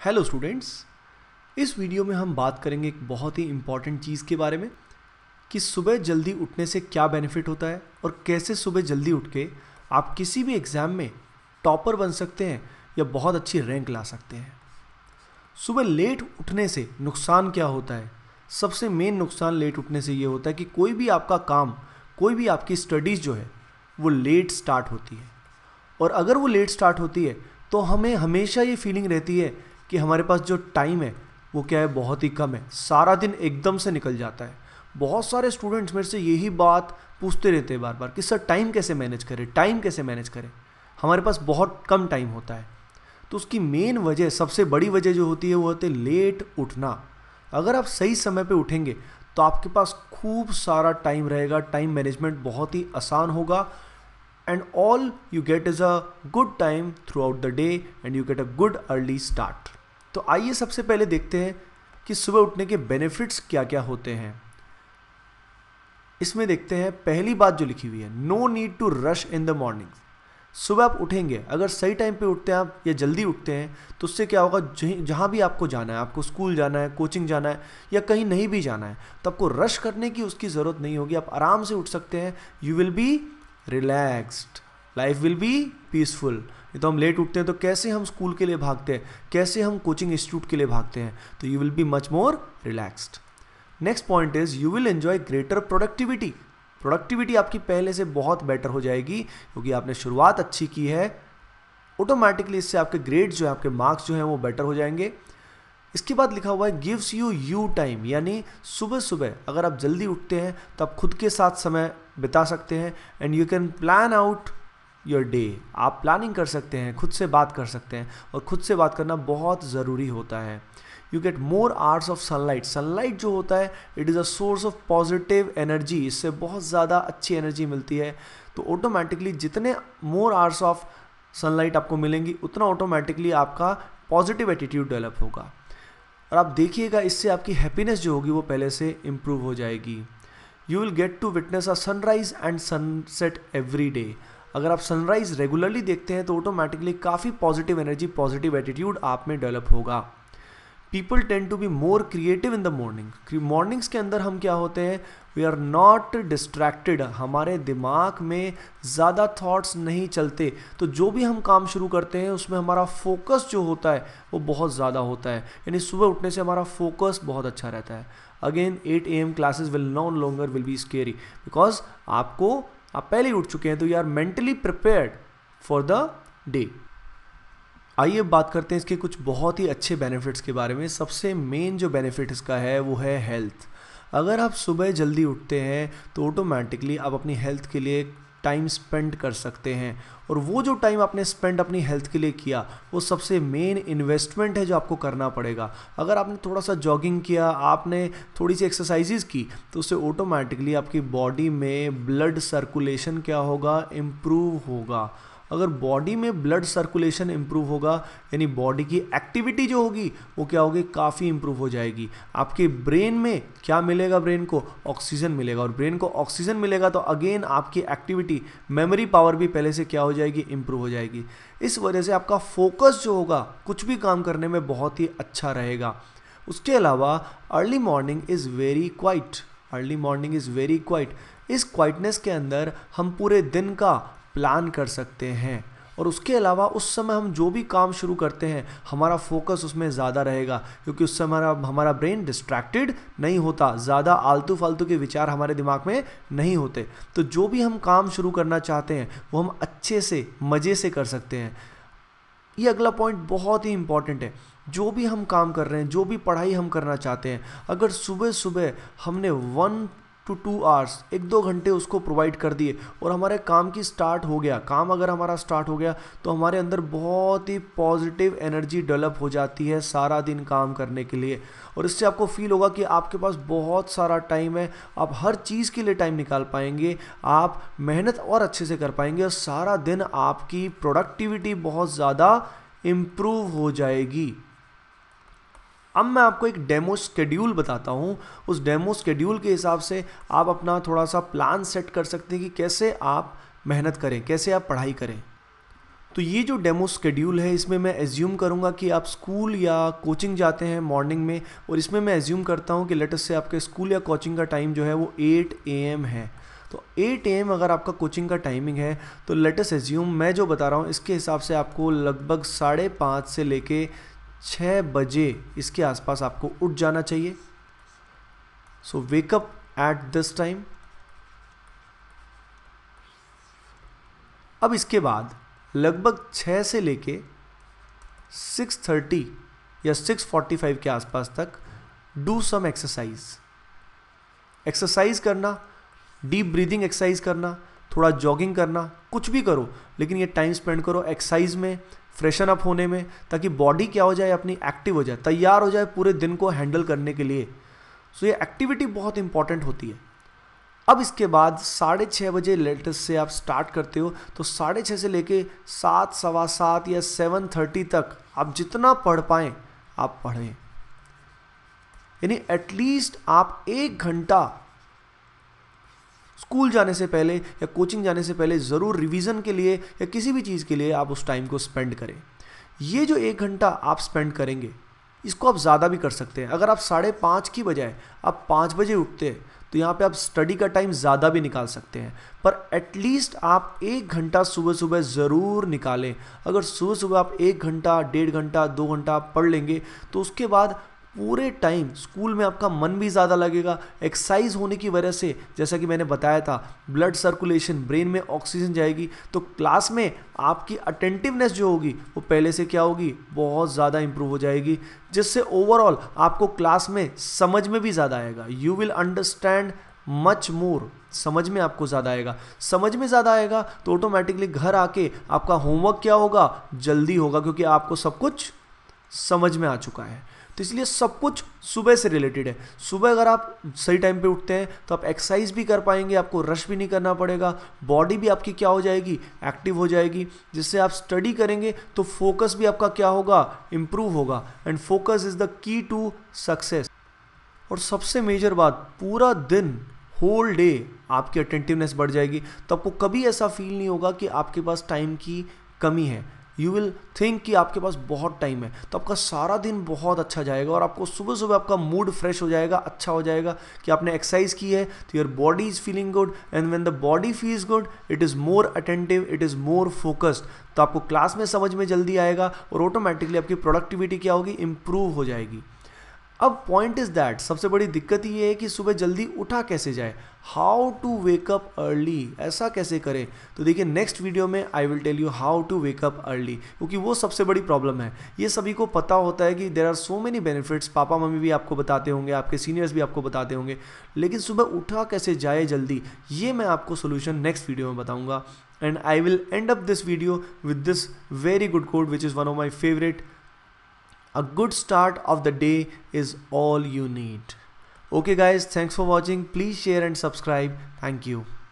Hello students, इस video में हम बात करेंगे एक बहुत ही इम्पॉर्टेंट चीज़ के बारे में कि सुबह जल्दी उठने से क्या बेनिफिट होता है और कैसे सुबह जल्दी उठ के आप किसी भी एग्ज़ाम में टॉपर बन सकते हैं या बहुत अच्छी रैंक ला सकते हैं। सुबह लेट उठने से नुकसान क्या होता है? सबसे मेन नुकसान लेट उठने से ये होता है कि कोई भी आपका काम, कोई भी आपकी स्टडीज़ जो है वो लेट स्टार्ट होती है। और अगर वो लेट स्टार्ट होती है तो हमें हमेशा ये फीलिंग रहती है कि हमारे पास जो टाइम है वो क्या है, बहुत ही कम है। सारा दिन एकदम से निकल जाता है। बहुत सारे स्टूडेंट्स मेरे से यही बात पूछते रहते हैं बार बार कि सर टाइम कैसे मैनेज करें, टाइम कैसे मैनेज करें, हमारे पास बहुत कम टाइम होता है। तो उसकी मेन वजह, सबसे बड़ी वजह जो होती है वो होती है लेट उठना। अगर आप सही समय पे उठेंगे तो आपके पास खूब सारा टाइम रहेगा, टाइम मैनेजमेंट बहुत ही आसान होगा and all you get is a good time throughout the day and you get a good early start। तो आइए सबसे पहले देखते हैं कि सुबह उठने के बेनिफिट्स क्या क्या होते हैं। इसमें देखते हैं पहली बात जो लिखी हुई है, no need to rush in the morning. सुबह आप उठेंगे, अगर सही टाइम पे उठते हैं आप या जल्दी उठते हैं तो उससे क्या होगा, जहाँ भी आपको जाना है, आपको स्कूल जाना है, कोचिंग जाना है या कहीं नहीं भी जाना है, तो आपको रश करने की उसकी ज़रूरत नहीं होगी। आप आराम से उठ सकते हैं। You will be relaxed, life will be peaceful. ये तो हम लेट उठते हैं तो कैसे हम स्कूल के लिए भागते हैं, कैसे हम कोचिंग इंस्टीट्यूट के लिए भागते हैं, तो you will be much more relaxed. Next point is you will enjoy greater productivity. Productivity आपकी पहले से बहुत बेटर हो जाएगी क्योंकि आपने शुरुआत अच्छी की है। ऑटोमेटिकली इससे आपके ग्रेड्स जो है, आपके मार्क्स जो हैं वो बेटर हो जाएंगे। इसके बाद लिखा हुआ है गिव्स यू टाइम, यानी सुबह सुबह अगर आप जल्दी उठते हैं तो आप खुद के साथ समय बिता सकते हैं and you can plan out your day. आप प्लानिंग कर सकते हैं, खुद से बात कर सकते हैं और खुद से बात करना बहुत ज़रूरी होता है। You get more hours of sunlight. Sunlight जो होता है it is a source of positive energy. इससे बहुत ज़्यादा अच्छी एनर्जी मिलती है। तो ऑटोमेटिकली जितने मोर आवर्स ऑफ सनलाइट आपको मिलेंगी उतना ऑटोमेटिकली आपका पॉजिटिव एटीट्यूड डेवलप होगा। और आप देखिएगा इससे आपकी हैप्पीनेस जो होगी वो पहले से इम्प्रूव हो जाएगी। You will get to witness a sunrise and sunset every day. अगर आप सनराइज रेगुलरली देखते हैं तो ऑटोमेटिकली काफ़ी पॉजिटिव एनर्जी, पॉजिटिव एटीट्यूड आप में डेवलप होगा। People tend to be more creative in the morning. Mornings के अंदर हम क्या होते हैं, वी आर नॉट डिस्ट्रैक्टेड। हमारे दिमाग में ज़्यादा थॉट्स नहीं चलते, तो जो भी हम काम शुरू करते हैं उसमें हमारा फोकस जो होता है वो बहुत ज़्यादा होता है। यानी सुबह उठने से हमारा फोकस बहुत अच्छा रहता है। Again 8 AM classes will no longer will be scary because आप पहले ही उठ चुके हैं, तो you are mentally prepared for the day. आइए बात करते हैं इसके कुछ बहुत ही अच्छे बेनिफिट्स के बारे में। सबसे मेन जो बेनिफिट इसका है वो है हेल्थ। अगर आप सुबह जल्दी उठते हैं तो ऑटोमेटिकली आप अपनी हेल्थ के लिए टाइम स्पेंड कर सकते हैं और वो जो टाइम आपने स्पेंड अपनी हेल्थ के लिए किया वो सबसे मेन इन्वेस्टमेंट है जो आपको करना पड़ेगा। अगर आपने थोड़ा सा जॉगिंग किया, आपने थोड़ी सी एक्सरसाइजेज की, तो उससे ऑटोमेटिकली आपकी बॉडी में ब्लड सर्कुलेशन क्या होगा, इम्प्रूव होगा। अगर बॉडी में ब्लड सर्कुलेशन इम्प्रूव होगा यानी बॉडी की एक्टिविटी जो होगी वो क्या होगी, काफ़ी इम्प्रूव हो जाएगी। आपके ब्रेन में क्या मिलेगा, ब्रेन को ऑक्सीजन मिलेगा और ब्रेन को ऑक्सीजन मिलेगा तो अगेन आपकी एक्टिविटी, मेमोरी पावर भी पहले से क्या हो जाएगी, इम्प्रूव हो जाएगी। इस वजह से आपका फोकस जो होगा कुछ भी काम करने में बहुत ही अच्छा रहेगा। उसके अलावा early morning is very quiet. Early morning is very quiet. इस क्वाइटनेस के अंदर हम पूरे दिन का प्लान कर सकते हैं और उसके अलावा उस समय हम जो भी काम शुरू करते हैं हमारा फोकस उसमें ज़्यादा रहेगा क्योंकि उस समय हमारा ब्रेन डिस्ट्रैक्टेड नहीं होता, ज़्यादा आलतू फालतू के विचार हमारे दिमाग में नहीं होते। तो जो भी हम काम शुरू करना चाहते हैं वो हम अच्छे से, मज़े से कर सकते हैं। ये अगला पॉइंट बहुत ही इंपॉर्टेंट है। जो भी हम काम कर रहे हैं, जो भी पढ़ाई हम करना चाहते हैं, अगर सुबह सुबह हमने 1 to 2 आवर्स, 1-2 घंटे उसको प्रोवाइड कर दिए और हमारे काम की स्टार्ट हो गया, काम अगर हमारा स्टार्ट हो गया तो हमारे अंदर बहुत ही पॉजिटिव एनर्जी डेवलप हो जाती है सारा दिन काम करने के लिए। और इससे आपको फील होगा कि आपके पास बहुत सारा टाइम है, आप हर चीज़ के लिए टाइम निकाल पाएंगे, आप मेहनत और अच्छे से कर पाएंगे और सारा दिन आपकी प्रोडक्टिविटी बहुत ज़्यादा इम्प्रूव हो जाएगी। अब मैं आपको एक डेमो शेड्यूल बताता हूँ। उस डेमो शेड्यूल के हिसाब से आप अपना थोड़ा सा प्लान सेट कर सकते हैं कि कैसे आप मेहनत करें, कैसे आप पढ़ाई करें। तो ये जो डेमो शेड्यूल है इसमें मैं एज्यूम करूँगा कि आप स्कूल या कोचिंग जाते हैं मॉर्निंग में, और इसमें मैं एज्यूम करता हूँ कि लेट अस से आपके स्कूल या कोचिंग का टाइम जो है वो 8 AM है। तो 8 AM अगर आपका कोचिंग का टाइमिंग है तो लेट अस एज्यूम मैं जो बता रहा हूँ इसके हिसाब से आपको लगभग 5:30 से लेके 6 बजे इसके आसपास आपको उठ जाना चाहिए। So wake up at this time. अब इसके बाद लगभग 6 से लेके 6:30 या 6:45 के आसपास तक डू सम एक्सरसाइज करना, डीप ब्रीदिंग एक्सरसाइज करना, थोड़ा जॉगिंग करना, कुछ भी करो लेकिन ये टाइम स्पेंड करो एक्सरसाइज में, फ्रेशन अप होने में, ताकि बॉडी क्या हो जाए, अपनी एक्टिव हो जाए, तैयार हो जाए पूरे दिन को हैंडल करने के लिए। सो ये एक्टिविटी बहुत इंपॉर्टेंट होती है। अब इसके बाद 6:30 बजे लेटेस्ट से आप स्टार्ट करते हो, तो 6:30 से लेके 7, 7:15 या 7:30 तक आप जितना पढ़ पाएँ आप पढ़ें। यानी एटलीस्ट आप 1 घंटा स्कूल जाने से पहले या कोचिंग जाने से पहले ज़रूर रिवीजन के लिए या किसी भी चीज़ के लिए आप उस टाइम को स्पेंड करें। ये जो 1 घंटा आप स्पेंड करेंगे इसको आप ज़्यादा भी कर सकते हैं। अगर आप 5:30 की बजाय आप 5 बजे उठते हैं तो यहाँ पे आप स्टडी का टाइम ज़्यादा भी निकाल सकते हैं, पर एटलीस्ट आप 1 घंटा सुबह सुबह ज़रूर निकालें। अगर सुबह सुबह आप 1 घंटा, 1.5 घंटा, 2 घंटा पढ़ लेंगे तो उसके बाद पूरे टाइम स्कूल में आपका मन भी ज़्यादा लगेगा। एक्सरसाइज होने की वजह से, जैसा कि मैंने बताया था, ब्लड सर्कुलेशन, ब्रेन में ऑक्सीजन जाएगी, तो क्लास में आपकी अटेंटिवनेस जो होगी वो पहले से क्या होगी, बहुत ज़्यादा इंप्रूव हो जाएगी, जिससे ओवरऑल आपको क्लास में समझ में भी ज़्यादा आएगा। You will understand much more, समझ में आपको ज़्यादा आएगा। समझ में ज़्यादा आएगा तो ऑटोमेटिकली घर आके आपका होमवर्क क्या होगा, जल्दी होगा, क्योंकि आपको सब कुछ समझ में आ चुका है। तो इसलिए सब कुछ सुबह से रिलेटेड है। सुबह अगर आप सही टाइम पे उठते हैं तो आप एक्सरसाइज भी कर पाएंगे, आपको रश भी नहीं करना पड़ेगा, बॉडी भी आपकी क्या हो जाएगी, एक्टिव हो जाएगी, जिससे आप स्टडी करेंगे तो फोकस भी आपका क्या होगा, इम्प्रूव होगा। And focus is the key to success. और सबसे मेजर बात, पूरा दिन, होल डे आपकी अटेंटिवनेस बढ़ जाएगी, तो आपको कभी ऐसा फील नहीं होगा कि आपके पास टाइम की कमी है। यू विल थिंक कि आपके पास बहुत टाइम है, तो आपका सारा दिन बहुत अच्छा जाएगा और आपको सुबह सुबह आपका मूड फ्रेश हो जाएगा, अच्छा हो जाएगा कि आपने एक्सरसाइज की है, तो your body is feeling good, and when the body feels good it is more attentive, it is more focused, तो आपको क्लास में समझ में जल्दी आएगा और ऑटोमेटिकली आपकी प्रोडक्टिविटी क्या होगी, इंप्रूव हो जाएगी। अब पॉइंट इज दैट, सबसे बड़ी दिक्कत ये है कि सुबह जल्दी उठा कैसे जाए, हाउ टू वेकअप अर्ली, ऐसा कैसे करें। तो देखिए नेक्स्ट वीडियो में I will tell you how to wake up early, क्योंकि वो सबसे बड़ी प्रॉब्लम है। ये सभी को पता होता है कि there are so many benefits, पापा मम्मी भी आपको बताते होंगे, आपके सीनियर्स भी आपको बताते होंगे, लेकिन सुबह उठा कैसे जाए जल्दी, ये मैं आपको सोल्यूशन नेक्स्ट वीडियो में बताऊंगा। And I will end up this video with this very good quote which is one of my favourite: a good start of the day is all you need. Okay guys, thanks for watching. Please share and subscribe. Thank you.